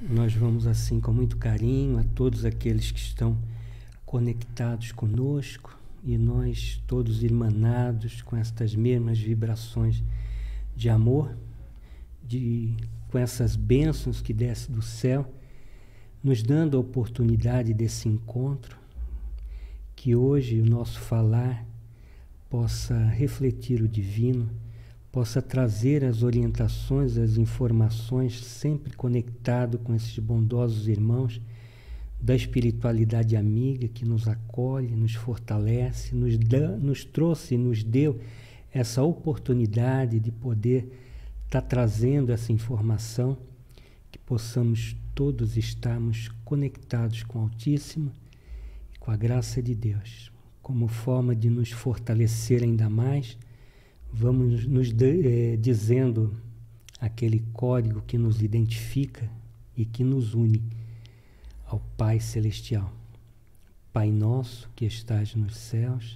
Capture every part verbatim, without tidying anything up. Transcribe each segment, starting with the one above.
Nós vamos assim com muito carinho a todos aqueles que estão conectados conosco e nós todos irmanados com estas mesmas vibrações de amor, de, com essas bênçãos que descem do céu, nos dando a oportunidade desse encontro, que hoje o nosso falar possa refletir o divino, possa trazer as orientações, as informações, sempre conectado com esses bondosos irmãos da espiritualidade amiga que nos acolhe, nos fortalece, nos, dá, nos trouxe e nos deu essa oportunidade de poder estar tá trazendo essa informação, que possamos todos estarmos conectados com o Altíssimo e com a graça de Deus. Como forma de nos fortalecer ainda mais, vamos nos de, eh, dizendo aquele código que nos identifica e que nos une ao Pai Celestial. Pai nosso que estás nos céus,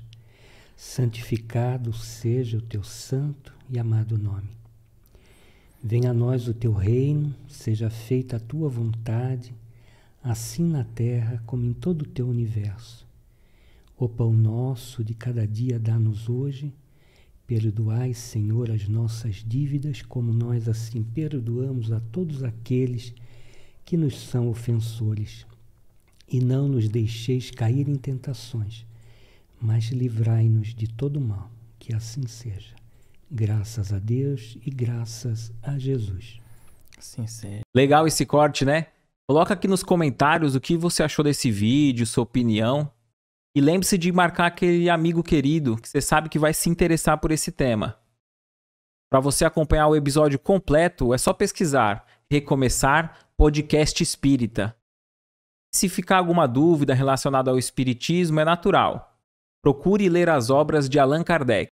santificado seja o teu santo e amado nome. Venha a nós o teu reino, seja feita a tua vontade, assim na terra como em todo o teu universo. O pão nosso de cada dia dá-nos hoje. Perdoai, Senhor, as nossas dívidas, como nós assim perdoamos a todos aqueles que nos são ofensores. E não nos deixeis cair em tentações, mas livrai-nos de todo mal, que assim seja. Graças a Deus e graças a Jesus. Assim seja. Legal esse corte, né? Coloca aqui nos comentários o que você achou desse vídeo, sua opinião. E lembre-se de marcar aquele amigo querido que você sabe que vai se interessar por esse tema. Para você acompanhar o episódio completo, é só pesquisar Recomeçar Podcast Espírita. Se ficar alguma dúvida relacionada ao espiritismo, é natural. Procure ler as obras de Allan Kardec.